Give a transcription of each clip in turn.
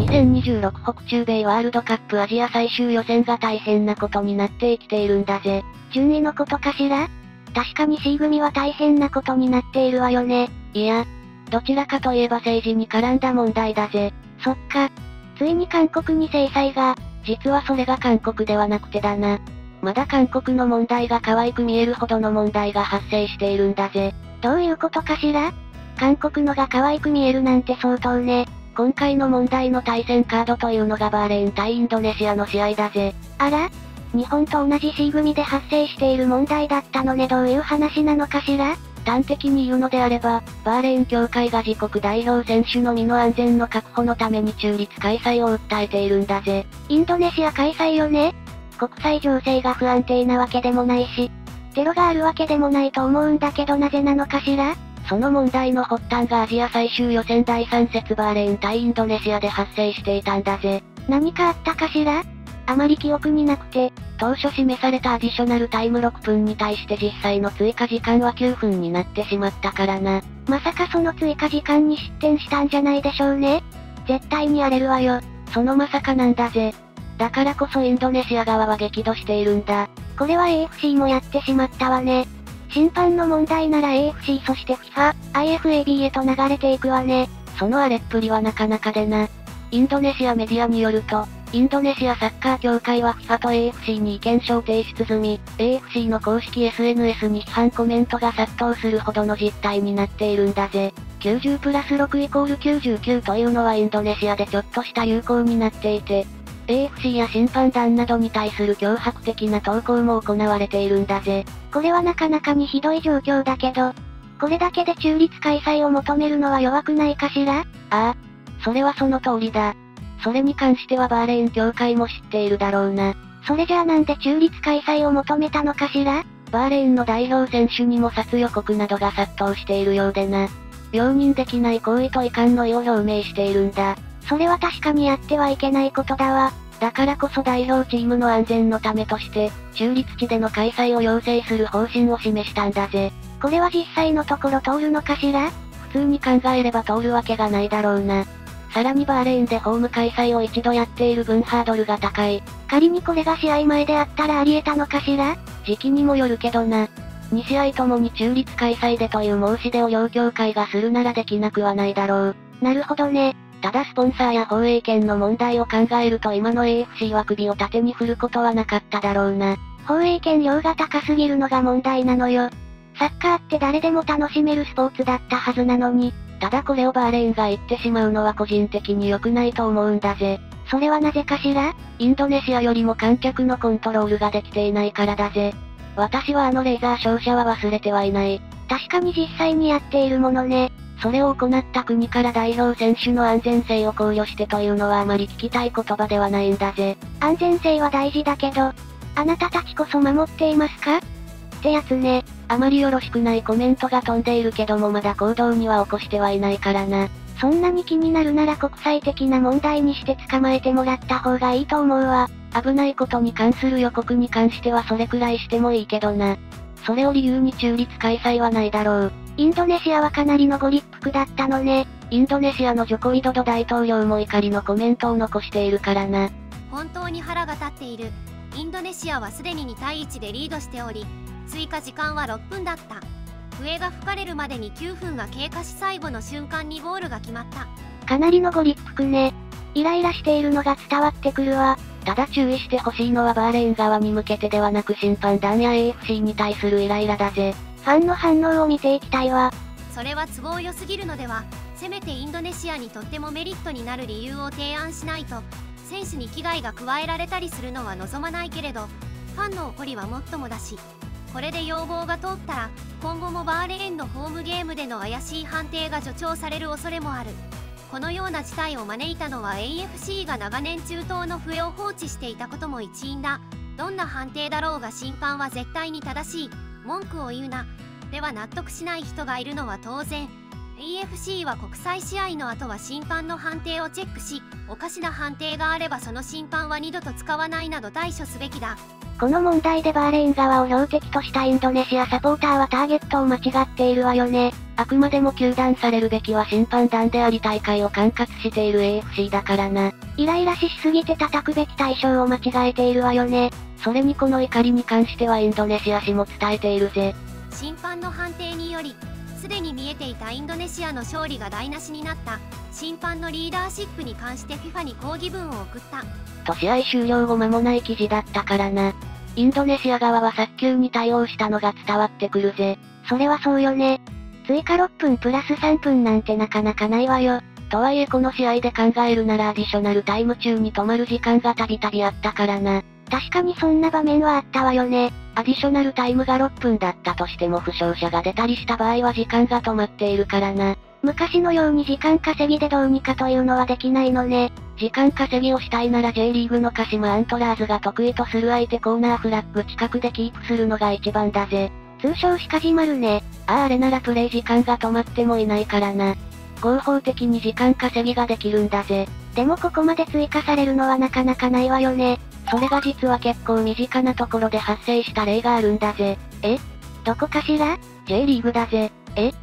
2026北中米ワールドカップアジア最終予選が大変なことになってきているんだぜ。 順位のことかしら？確かに C 組は大変なことになっているわよね。 いや、どちらかといえば政治に絡んだ問題だぜ。 そっか。ついに韓国に制裁が。 実はそれが韓国ではなくてだな。まだ韓国の問題が可愛く見えるほどの問題が発生しているんだぜ。 どういうことかしら？韓国のが可愛く見えるなんて相当ね。 今回の問題の対戦カードというのがバーレーン対インドネシアの試合だぜ。 あら？日本と同じ C 組で発生している問題だったのね。どういう話なのかしら？ 端的に言うのであれば、バーレーン協会が自国代表選手の身の安全の確保のために中立開催を訴えているんだぜ。 インドネシア開催よね？国際情勢が不安定なわけでもないし、テロがあるわけでもないと思うんだけどなぜなのかしら？ その問題の発端がアジア最終予選第3節バーレーン対インドネシアで発生していたんだぜ。 何かあったかしら？あまり記憶になくて。 当初示されたアディショナルタイム6分に対して実際の追加時間は9分になってしまったからな。 まさかその追加時間に失点したんじゃないでしょうね。絶対に荒れるわよ。 そのまさかなんだぜ。だからこそインドネシア側は激怒しているんだ。 これは AFC もやってしまったわね。審判の問題なら AFC そして FIFA、IFAB へと流れていくわね。 その荒れっぷりはなかなかでな。インドネシアメディアによると、インドネシアサッカー協会は FIFA と AFC に意見書を提出済み、AFC の公式 SNS に批判コメントが殺到するほどの実態になっているんだぜ。90プラス6イコール99というのはインドネシアでちょっとした流行になっていて、AFC や審判団などに対する脅迫的な投稿も行われているんだぜ。 これはなかなかにひどい状況だけど、これだけで中立開催を求めるのは弱くないかしら？ ああ、それはその通りだ。それに関してはバーレーン協会も知っているだろうな。 それじゃあなんで中立開催を求めたのかしら？ バーレーンの代表選手にも殺予告などが殺到しているようでな。容認できない行為と遺憾の意を表明しているんだ。 それは確かにやってはいけないことだわ。 だからこそ代表チームの安全のためとして、中立地での開催を要請する方針を示したんだぜ。 これは実際のところ通るのかしら？ 普通に考えれば通るわけがないだろうな。さらにバーレーンでホーム開催を一度やっている分ハードルが高い。 仮にこれが試合前であったらあり得たのかしら？ 時期にもよるけどな。2試合ともに中立開催でという申し出を両協会がするならできなくはないだろう。 なるほどね。 ただスポンサーや放映権の問題を考えると今の AFC は首を縦に振ることはなかっただろうな。 放映権料が高すぎるのが問題なのよ。サッカーって誰でも楽しめるスポーツだったはずなのに。 ただこれをバーレーンが言ってしまうのは個人的に良くないと思うんだぜ。 それはなぜかしら？ インドネシアよりも観客のコントロールができていないからだぜ。私はあのレーザー照射は忘れてはいない。 確かに実際にやっているものね。 それを行った国から代表選手の安全性を考慮してというのはあまり聞きたい言葉ではないんだぜ。 安全性は大事だけど、あなたたちこそ守っていますか？ってやつね。 あまりよろしくないコメントが飛んでいるけどもまだ行動には起こしてはいないからな。 そんなに気になるなら国際的な問題にして捕まえてもらった方がいいと思うわ。 危ないことに関する予告に関してはそれくらいしてもいいけどな。それを理由に中立開催はないだろう。 インドネシアはかなりのご立腹だったのね。 インドネシアのジョコ・ウィドド大統領も怒りのコメントを残しているからな。 本当に腹が立っている。インドネシアはすでに2対1でリードしており、追加時間は6分だった。笛が吹かれるまでに9分が経過し最後の瞬間にゴールが決まった。 かなりのご立腹ね。イライラしているのが伝わってくるわ。 ただ注意してほしいのはバーレーン側に向けてではなく審判団や AFC に対するイライラだぜ。 ファンの反応を見ていきたいわ。 それは都合良すぎるのでは。せめてインドネシアにとってもメリットになる理由を提案しないと、選手に危害が加えられたりするのは望まないけれど、ファンの怒りはもっともだし、これで要望が通ったら今後もバーレーンのホームゲームでの怪しい判定が助長される恐れもある。このような事態を招いたのは AFC が長年中東の笛を放置していたことも一因だ。どんな判定だろうが審判は絶対に正しい。文句を言うな。では納得しない人がいるのは当然。 AFC は国際試合の後は審判の判定をチェックし、おかしな判定があればその審判は二度と使わないなど対処すべきだ。 この問題でバーレーン側を標的としたインドネシアサポーターはターゲットを間違っているわよね。 あくまでも糾弾されるべきは審判団であり大会を管轄している AFC だからな。 イライラしすぎて叩くべき対象を間違えているわよね。 それにこの怒りに関してはインドネシア紙も伝えているぜ。 審判の判定により、すでに見えていたインドネシアの勝利が台無しになった。審判のリーダーシップに関して FIFA に抗議文を送った。 と試合終了後間もない記事だったからな。インドネシア側は早急に対応したのが伝わってくるぜ。 それはそうよね。追加6分プラス3分なんてなかなかないわよ。 とはいえこの試合で考えるならアディショナルタイム中に止まる時間がたびたびあったからな。 確かにそんな場面はあったわよね。 アディショナルタイムが6分だったとしても負傷者が出たりした場合は時間が止まっているからな。 昔のように時間稼ぎでどうにかというのはできないのね。 時間稼ぎをしたいなら J リーグの鹿島アントラーズが得意とする相手コーナーフラッグ近くでキープするのが一番だぜ。 通称鹿島るね。 あれならプレイ時間が止まってもいないからな。合法的に時間稼ぎができるんだぜ。 でもここまで追加されるのはなかなかないわよね。 それが実は結構身近なところで発生した例があるんだぜ。 どこかしら？ J リーグだぜ。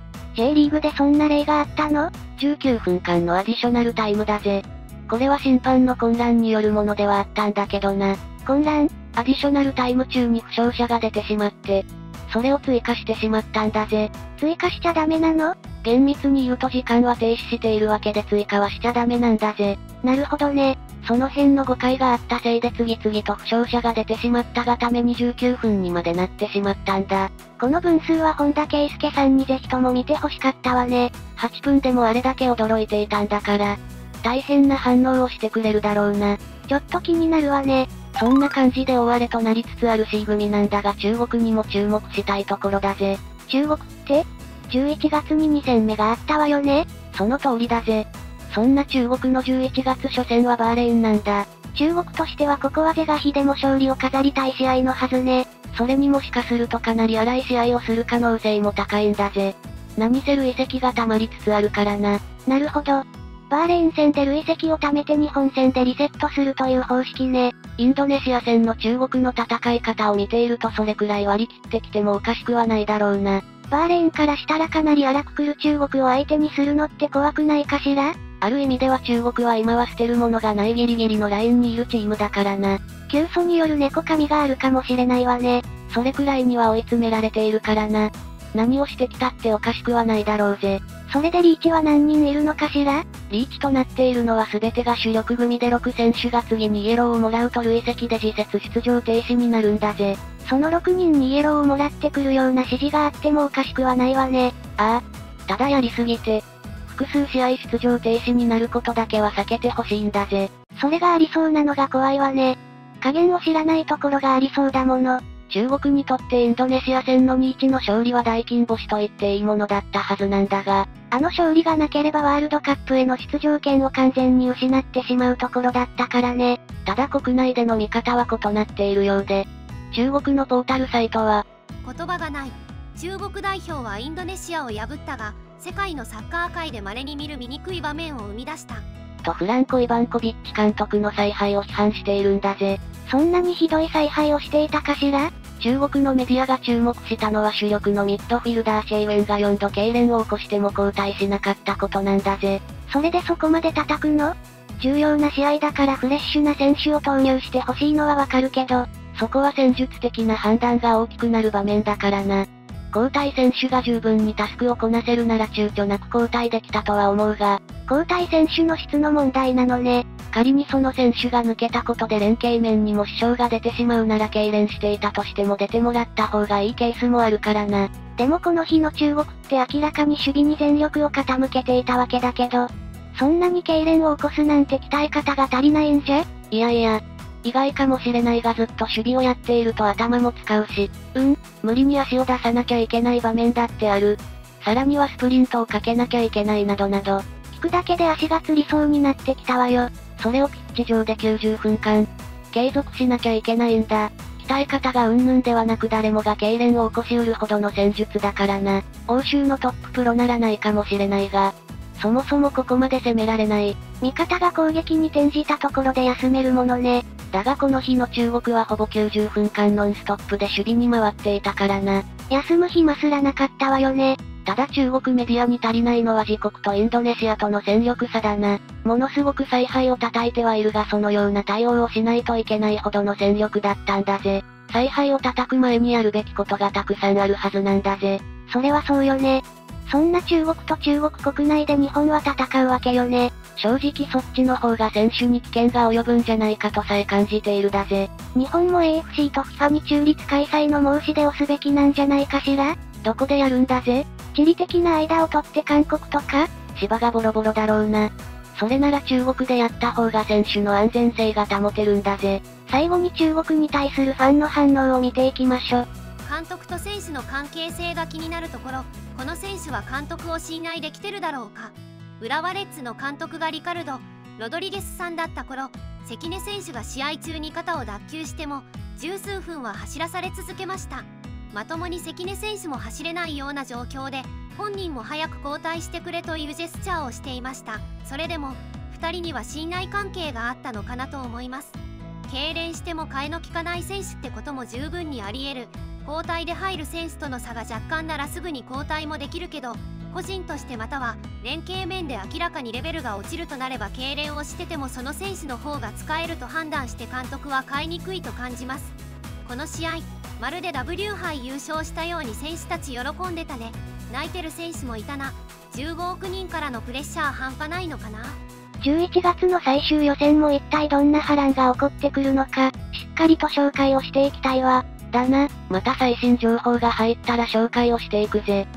J リーグでそんな例があったの？ 19分間のアディショナルタイムだぜ。これは審判の混乱によるものではあったんだけどな。 混乱？ アディショナルタイム中に負傷者が出てしまって、それを追加してしまったんだぜ。 追加しちゃダメなの？ 厳密に言うと時間は停止しているわけで追加はしちゃダメなんだぜ。 なるほどね。 その辺の誤解があったせいで次々と負傷者が出てしまったがために19分にまでなってしまったんだ。 この分数は本田圭佑さんにぜひとも見てほしかったわね。 8分でもあれだけ驚いていたんだから、大変な反応をしてくれるだろうな。 ちょっと気になるわね。 そんな感じで大荒れとなりつつある C 組なんだが中国にも注目したいところだぜ。 中国って？ 11月に2戦目があったわよね。 その通りだぜ。そんな中国の11月初戦はバーレーンなんだ。 中国としてはここは是が非でも勝利を飾りたい試合のはずね。 それにもしかするとかなり荒い試合をする可能性も高いんだぜ。何せ累積が溜まりつつあるからな。 なるほど。バーレーン戦で累積を貯めて日本戦でリセットするという方式ね。 インドネシア戦の中国の戦い方を見ているとそれくらい割り切ってきてもおかしくはないだろうな。 バーレーンからしたらかなり荒く来る中国を相手にするのって怖くないかしら？ ある意味では中国は今は捨てるものがないギリギリのラインにいるチームだからな。 急素による猫髪があるかもしれないわね。 それくらいには追い詰められているからな。何をしてきたっておかしくはないだろうぜ。 それでリーチは何人いるのかしら？ リーチとなっているのは全てが主力組で6選手が次にイエローをもらうと累積で次節出場停止になるんだぜ。 その6人にイエローをもらってくるような指示があってもおかしくはないわね。 ああ。ただやりすぎて、複数試合出場停止になることだけは避けてほしいんだぜ。 それがありそうなのが怖いわね。加減を知らないところがありそうだもの。 中国にとってインドネシア戦の 2-1 の勝利は大金星と言っていいものだったはずなんだが、 あの勝利がなければワールドカップへの出場権を完全に失ってしまうところだったからね。 ただ国内での見方は異なっているようで、中国のポータルサイトは、 言葉がない。中国代表はインドネシアを破ったが、世界のサッカー界で稀に見る醜い場面を生み出した。 とフランコ・イバンコビッチ監督の采配を批判しているんだぜ。 そんなにひどい采配をしていたかしら？ 中国のメディアが注目したのは主力のミッドフィルダーシェイウェンが4度痙攣を起こしても交代しなかったことなんだぜ。 それでそこまで叩くの？重要な試合だからフレッシュな選手を投入してほしいのはわかるけど、 そこは戦術的な判断が大きくなる場面だからな。交代選手が十分にタスクをこなせるなら躊躇なく交代できたとは思うが、 交代選手の質の問題なのね。 仮にその選手が抜けたことで連携面にも支障が出てしまうなら痙攣していたとしても出てもらった方がいいケースもあるからな。 でもこの日の中国って明らかに守備に全力を傾けていたわけだけど、そんなに痙攣を起こすなんて鍛え方が足りないんじゃ？ いやいや、意外かもしれないがずっと守備をやっていると頭も使うし、無理に足を出さなきゃいけない場面だってある。さらにはスプリントをかけなきゃいけないなどなど。 聞くだけで足がつりそうになってきたわよ。 それをピッチ上で90分間、継続しなきゃいけないんだ。き鍛え方が云々ではなく誰もが痙攣を起こしうるほどの戦術だからな。欧州のトッププロならないかもしれないが、そもそもここまで攻められない。 味方が攻撃に転じたところで休めるものね。 だがこの日の中国はほぼ90分間ノンストップで守備に回っていたからな。 休む暇すらなかったわよね。 ただ中国メディアに足りないのは自国とインドネシアとの戦力差だな。ものすごく采配を叩いてはいるがそのような対応をしないといけないほどの戦力だったんだぜ。采配を叩く前にやるべきことがたくさんあるはずなんだぜ。 それはそうよね。そんな中国と中国国内で日本は戦うわけよね。 正直そっちの方が選手に危険が及ぶんじゃないかとさえ感じているだぜ。 日本も AFC と FIFA に中立開催の申し出をすべきなんじゃないかしら？ どこでやるんだぜ？ 地理的な間を取って韓国とか？ 芝がボロボロだろうな。それなら中国でやった方が選手の安全性が保てるんだぜ。 最後に中国に対するファンの反応を見ていきましょう。 監督と選手の関係性が気になるところ、この選手は監督を信頼できてるだろうか。浦和レッズの監督がリカルド・ロドリゲスさんだった頃、関根選手が試合中に肩を脱臼しても十数分は走らされ続けました。まともに関根選手も走れないような状況で、本人も早く交代してくれというジェスチャーをしていました。それでも2人には信頼関係があったのかなと思います。痙攣しても替えの利かない選手ってことも十分にあり得る。交代で入る選手との差が若干ならすぐに交代もできるけど、個人としてまたは連携面で明らかにレベルが落ちるとなれば痙攣をしててもその選手の方が使えると判断して監督は変えにくいと感じます。この試合まるで W 杯優勝したように選手たち喜んでたね。泣いてる選手もいたな。15億人からのプレッシャー半端ないのかな。 11月の最終予選も一体どんな波乱が起こってくるのか、しっかりと紹介をしていきたいわ。 だな、また最新情報が入ったら紹介をしていくぜ。